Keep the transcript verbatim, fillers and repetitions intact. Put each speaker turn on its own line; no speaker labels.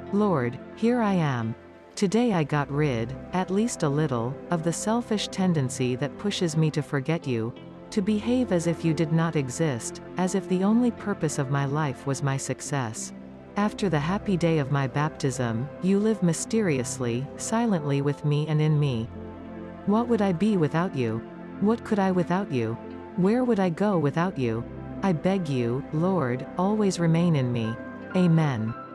Lord, here I am. Today I got rid, at least a little, of the selfish tendency that pushes me to forget you, to behave as if you did not exist, as if the only purpose of my life was my success. After the happy day of my baptism, you live mysteriously, silently with me and in me. What would I be without you? What could I without you? Where would I go without you? I beg you, Lord, always remain in me. Amen.